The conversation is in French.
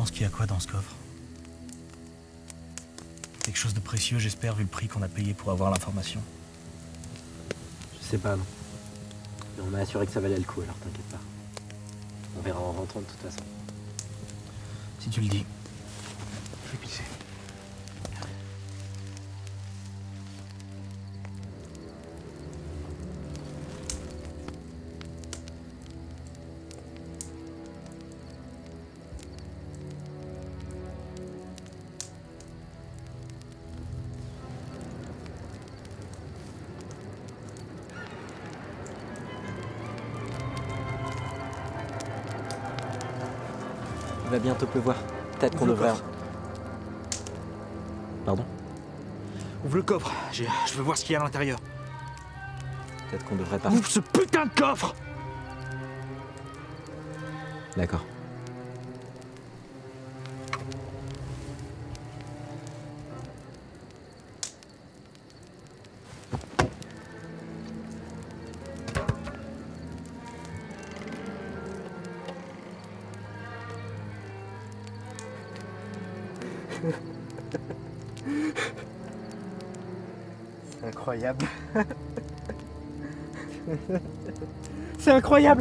penses qu'il y a quoi dans ce coffre? Quelque chose de précieux, j'espère, vu le prix qu'on a payé pour avoir l'information. Je sais pas, non. Mais on m'a assuré que ça valait le coup, alors t'inquiète pas. On verra en rentrant de toute façon. Si tu le dis. Je vais pisser. Il va bientôt pleuvoir. Peut-être qu'on devrait... Pardon? Ouvre le coffre, je veux voir ce qu'il y a à l'intérieur. Peut-être qu'on devrait pas... Ouvre ce putain de coffre! D'accord. C'est incroyable. C'est incroyable.